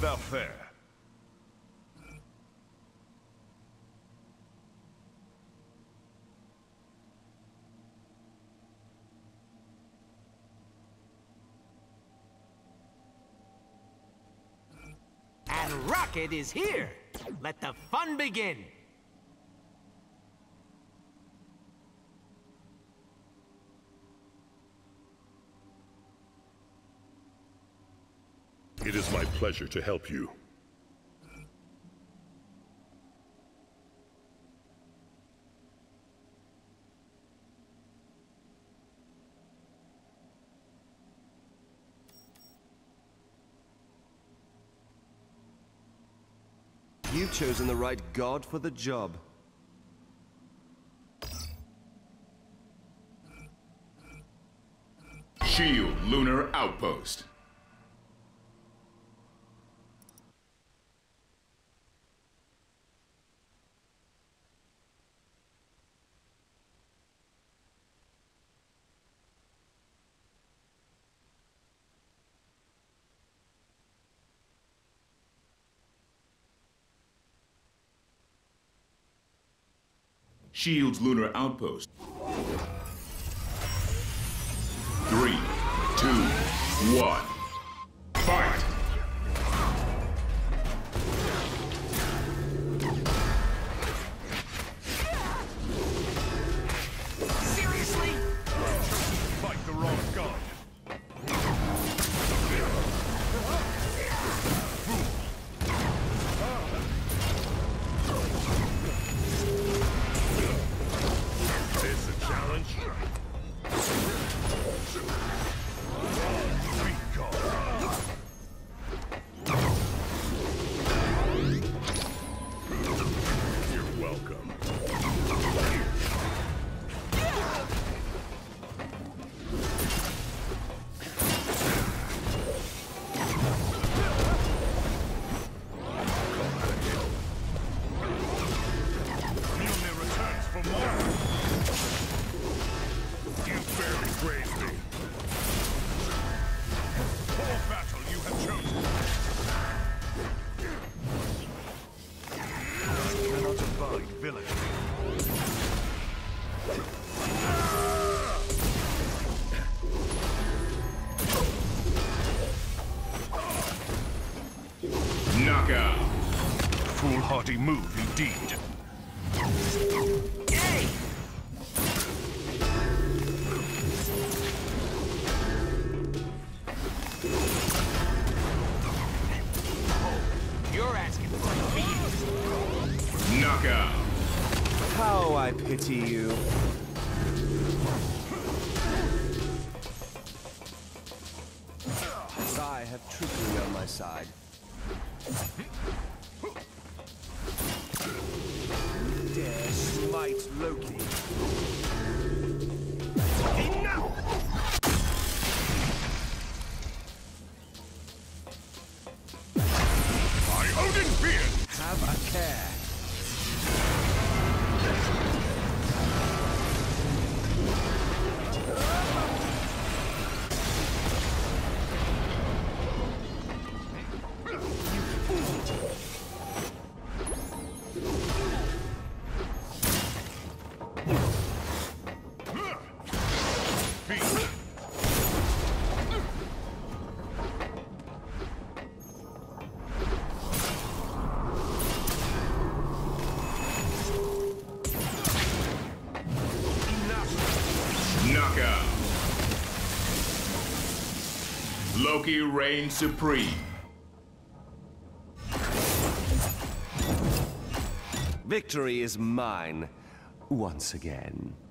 thou fare? And Rocket is here! Let the fun begin! It is my pleasure to help you. You've chosen the right god for the job. Shield Lunar Outpost. Shield's Lunar Outpost. 3, 2, 1. Fight! Seriously? Fight the wrong god. It's a challenge. You're welcome. Mjolnir returns for more. You barely grazed me. For battle you have chosen. I cannot abide villainy. Knockout. Foolhardy move indeed. Hey! You're asking for a beating. Knockout. How I pity you. But I have trickery on my side. Dare smite Loki. Enough! By Odin's beard! Have a care. Knockout. Loki reigns supreme. Victory is mine once again.